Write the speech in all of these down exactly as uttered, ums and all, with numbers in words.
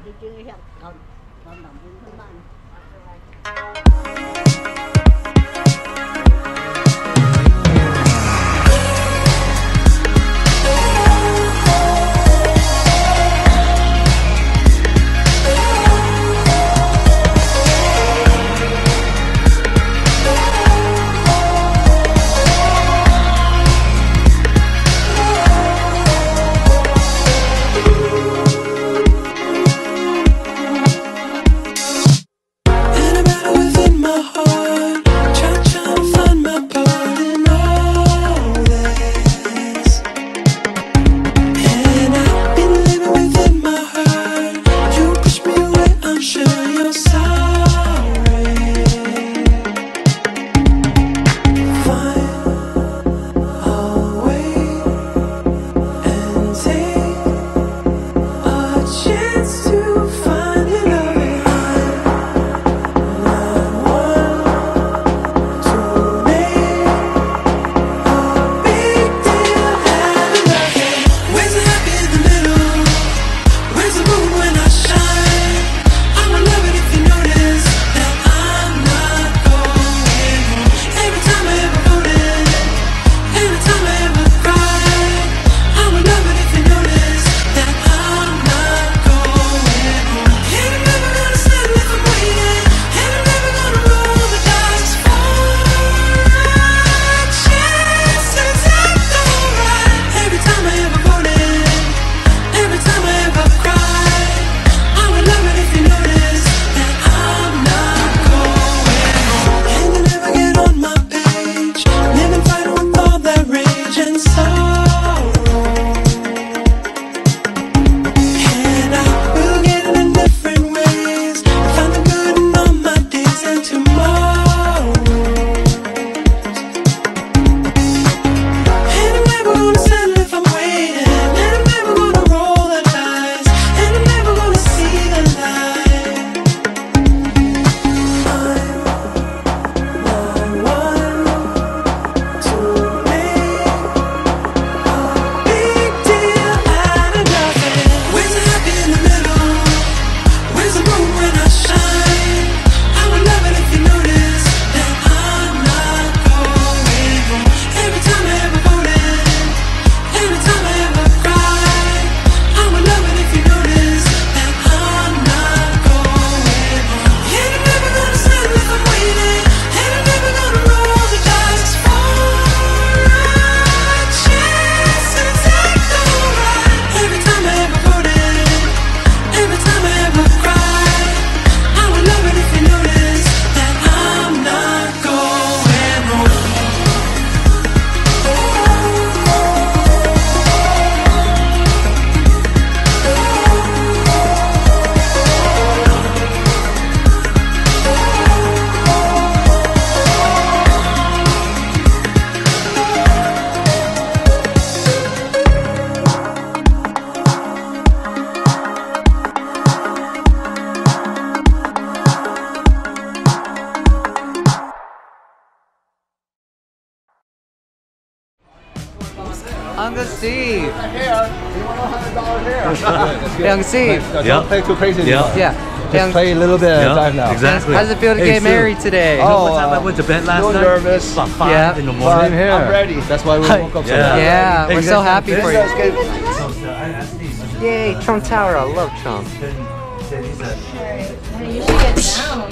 Uncle Steve. Hair. You want a hundred dollar hair? Young Steve. Don't Yeah. play too crazy. Yeah. Yeah. Just Young, play a little bit at a time now. Exactly. How does it feel to Hey, get Sue. married today? You know Oh, what time I uh, went to bed last little night? nervous. About five Yeah. in the But morning. I'm, I'm ready. That's why we woke up so Yeah. early. Yeah, Hey, we're you so guys happy have for fish? you. So, uh, I asked Steve. Yay, Trump Tower. I love Trump. Then, then he said, You should get down.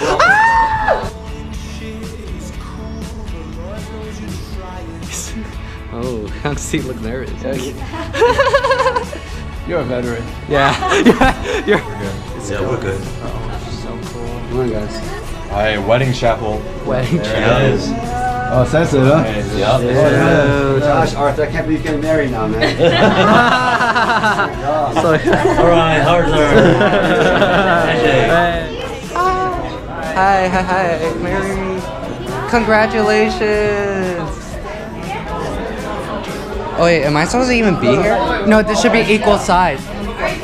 Oh, Young Steve look nervous. You're a veteran. Yeah. yeah. You're yeah, we're good. so cool. Come on, guys. Hi, wedding chapel. Wedding There chapel. it is. Oh, that's it, huh? Yep. Oh, Josh, Arthur, I can't believe you're getting married now, man. So, All right, Arthur. hi, hi, hi, marry me. Congratulations. Oh wait, am I supposed to even be here? No, this should be equal size. We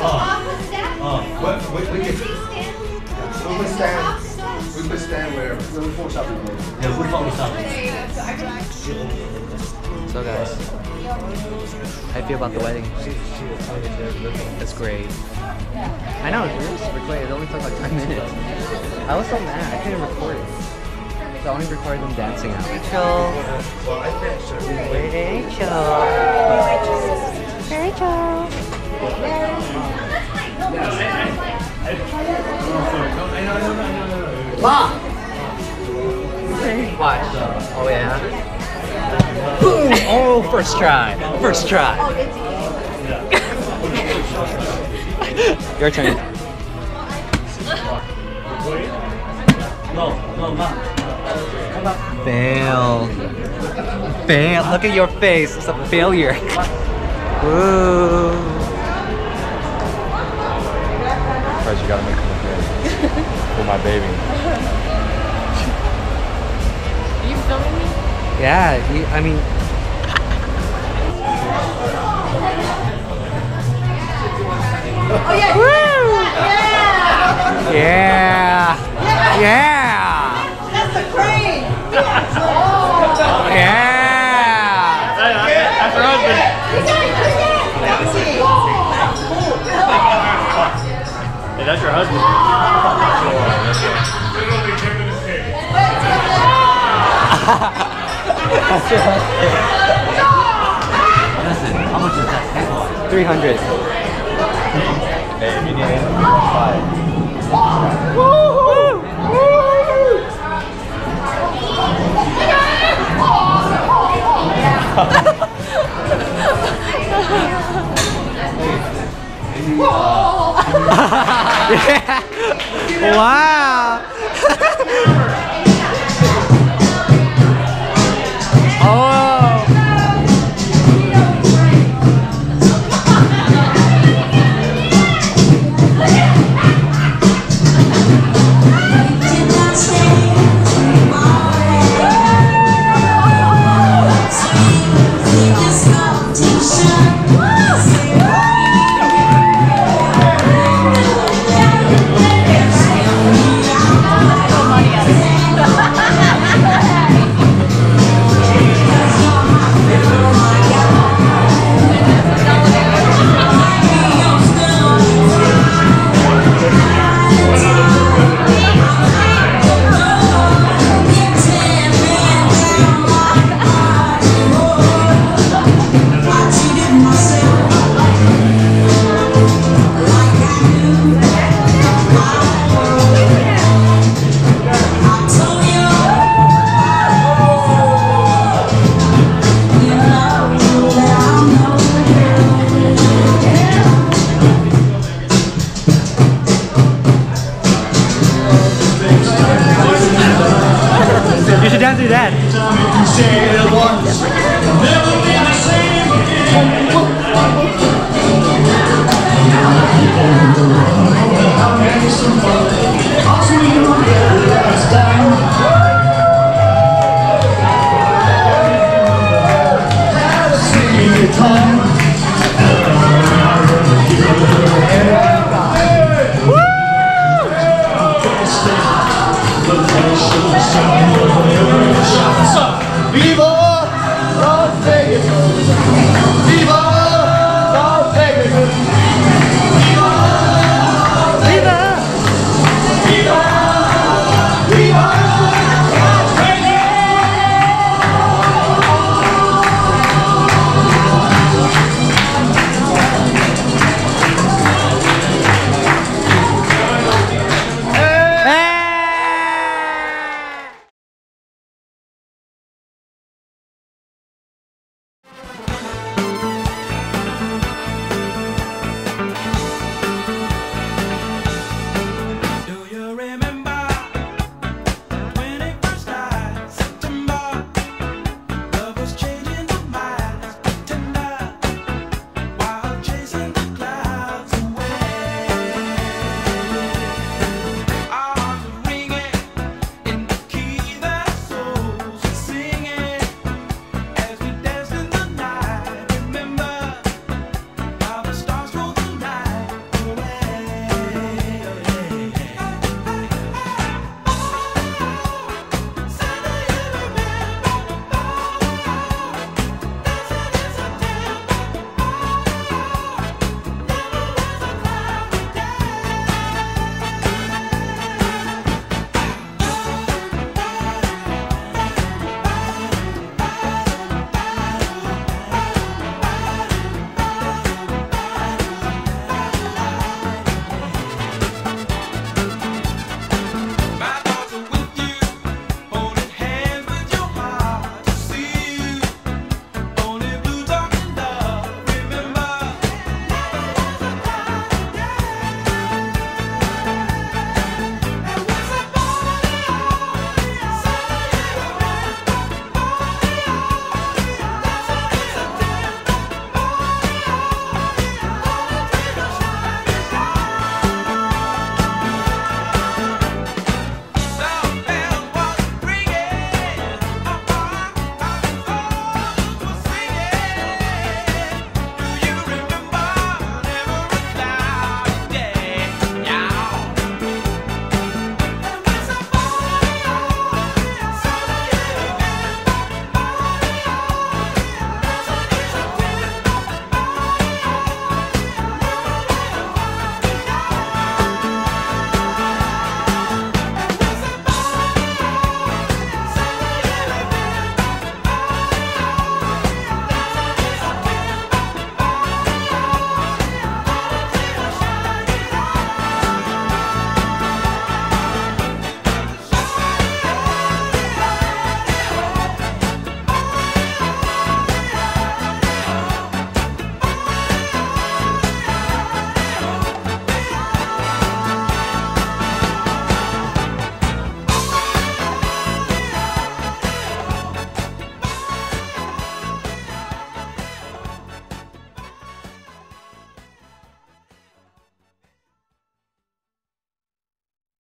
could stand. We could stand where. We'll shopping. Yeah, we're probably something. So guys, how do you feel about the wedding? It's great. I know, it's really super quick. It only took like five minutes. I was so mad. I couldn't record it. So I only recorded them dancing out. Rachel. Rachel. Rachel. Mom. Watch. Oh yeah. Boom! Oh, first try. First try. Your turn. No, no, ma. Fail. Fail. Look at your face. It's a failure. Woo. First, you gotta make me look good. For my baby. Are you filming me? Yeah, you, I mean. Oh yeah! Woo! Yeah! Yeah! Yeah! That's the crane! Oh! Yeah! That's her husband. Hey, that's your husband. Listen, how much is that? three hundred. Hey, if you need it, five. Yeah. Wow. Oh. You should dance with that. Viva Las Vegas! Viva Las Vegas!